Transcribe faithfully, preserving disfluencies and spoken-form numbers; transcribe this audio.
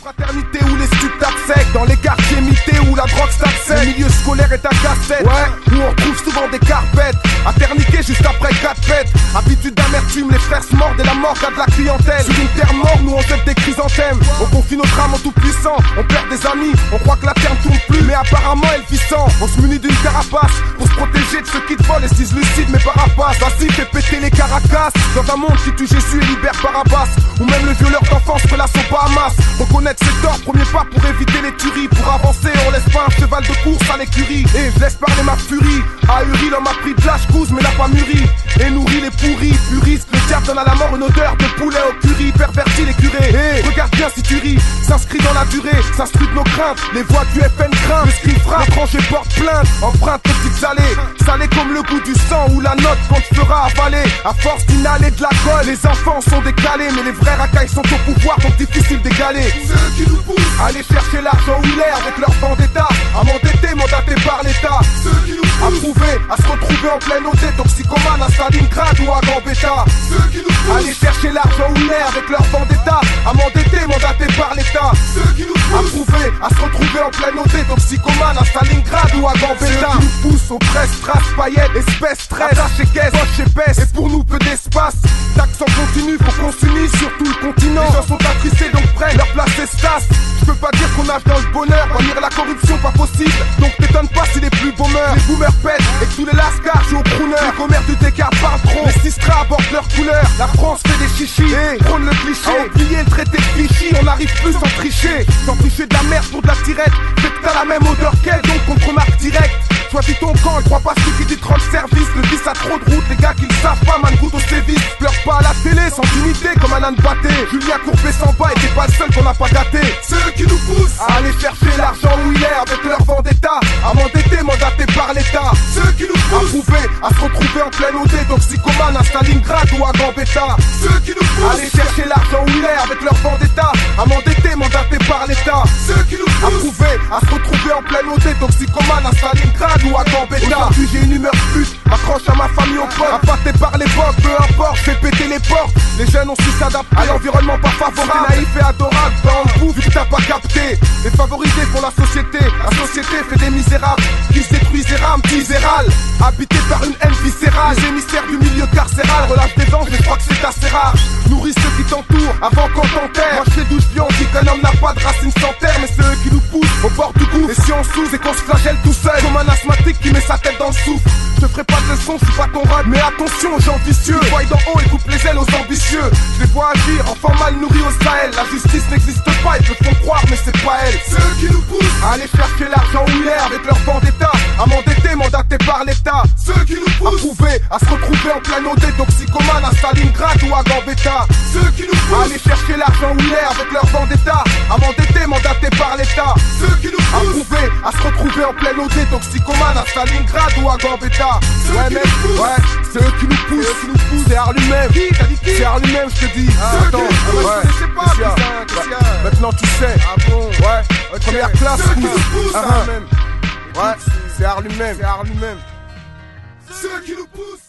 fraternité où les stups tapent sec, dans les quartiers mités où la drogue tape sec. Le milieu scolaire est un casse-tête, ouais, où on trouve souvent des carpettes à terniquer juste après quatre pètes. Habitude d'amertume, les frères se mordent et la mort a de la clientèle. Sur une terre morte, nous on jette des chrysanthèmes. On confie notre âme en tout puissant, on perd des amis, on croit que la terre ne tourne plus, mais apparemment elle vit sans. On se munit d'une carapace pour se protéger de ceux qui te volent et se disent lucides mais parapaces. Vas-y, fais péter les caracas dans un monde qui tue Jésus et libère Barabbas, ou même le violeur d'enfance que la sopa amasse. Reconnaître ses torts, premier pas pour éviter les tueries. Pour avancer, on laisse pas un cheval de course à l'écurie. Et je laisse parler ma furie. Ahuri, l'homme a pris de l'âge couze mais n'a pas mûri. Et nourrit les pourris, puristes. Le diable donne à la mort une odeur de poulet au curry. Pervertit les curés. Et regarde bien si tu ris. S'inscrit dans la durée, s'instruit de nos craintes. Les voix du F N craignent. Le script frappe, l'étranger porte plainte. Empreinte de petites allées. Salé comme le goût du sang ou la note qu'on te fera avaler. À force d'inhaler de la colle, les enfants sont décalés. Mais les vrais racailles sont au pouvoir, donc difficile d'égaler. Ceux qui nous poussent à aller chercher l'argent ou l'air avec leur vendetta, à m'endetter, mandaté par l'État. Ceux qui nous poussent à prouver, à se retrouver en pleine O D, toxicomane à Stalingrad ou à Gambetta. Ceux qui nous poussent à aller chercher l'argent ou l'air avec leur vendetta, à m'endetter, mandaté par l'État. Ceux qui nous poussent à prouver, à se retrouver en pleine O D, toxicomane à Stalingrad ou à Gambetta. Ceux qui nous poussent aux presses, traces, paillettes, espèces, stress, attache et caisse, poche épaisse, et pour nous peu d'espace. Taxe en continu, faut qu'on s'unisse sur tout le continent. Les gens sont attristés donc prennent leur place d'espace. Je peux pas dire qu'on nage dans le bonheur, bannir la corruption pas possible. Donc t'étonnes pas si les plus boomers, les boomers pètent et que tous les lascars jouent au crooner. Les commères du Descartes parlent trop, les sistras apportent leur couleur. La France fait des chichis, et prône le cliché. À oublier le traité de Vichy, on n'arrive plus sans tricher. Sans tricher de la merde pour de la tirette. Fait que t'as la même odeur qu'elle, donc on te remarque direct. Choisis ton camp, crois pas celui qui dit trente services. Le vice a trop de route, les gars qui le savent pas, man goûte au sévice. Pleure pas à la télé, sans unité comme un âne batté. Julien Courbet s'en bat et t'es pas le seul qu'on n'a pas gâté. Ceux qui nous poussent à aller chercher l'argent où il est avec leur vendetta, à m'endetter, mandaté par l'État. Ceux qui nous poussent à prouver, à se retrouver en pleine O D, toxicomane à Stalingrad ou à Gambetta. Ceux qui nous poussent à aller chercher l'argent où il est avec leur vendetta, à m'endetter, mandaté par l'État. Ceux qui nous poussent à prouver, à se retrouver en pleine O D, toxicomane à Stalingrad ou à Gambetta. Aujourd'hui j'ai une humeur pute, m'accroche à ma famille au pote, appâté par l'époque, peu importe, fais péter les portes. Les jeunes ont su s'adapter à l'environnement pas favorable. T'es naïf et adorable, dans le bout vu que t'as pas capté. Les favorisés pour la société, la société fait des misérables qui se détruisent les rames misérales. Habité par une haine viscérale, les émissaires du milieu carcéral relâchent des anges mais je crois que c'est assez rare. Nourris ceux qui t'entourent avant qu'on t'enterre. Moi je sais d'où je viens, on dit qu'un homme n'a pas de racines sans terre, mais c'est eux qui nous poussent au bord du gouffre. Et si on sous et qu'on se flagelle tout seul comme un asthmatique qui met sa tête dans le souffle. Je te ferai pas de leçon, je suis pas ton rôle, mais attention aux gens vicieux. Ils voient d'en haut et coupent les ailes aux ambitieux. Je les vois agir, enfants mal nourris au Sahel. La justice n'existe pas, ils te font croire mais c'est pas elle. Ceux qui nous poussent à aller chercher l'argent où il est avec leur vendetta, à m'endetter, mandaté par l'État. Ceux qui nous poussent à prouver, à se retrouver en plein O D, toxicomane à Stalingrad ou à Gambetta. Ceux qui nous poussent à aller chercher l'argent où il est avec leur vendetta, à m'endetter, mandaté par l'État. Ceux qui nous poussent à prouver, à se retrouver en plein O D, toxicomane à Stalingrad ou à Gambetta. Ouais mec, ouais, c'est eux qui nous poussent, qui nous poussent, c'est Arlu même. Qui t'as dit qui? C'est Arlu même, je te dis. Ah, attends, ouais, ouais, je sais pas, qu'est-ce qu'il y a, qu'est-ce qu'il y a? Maintenant tu sais. Ah bon? Ouais, okay. Première classe, ceux qui nous poussent, ah, même. Ouais, c'est Arlu même, c'est Arlu même. Ceux qui nous poussent.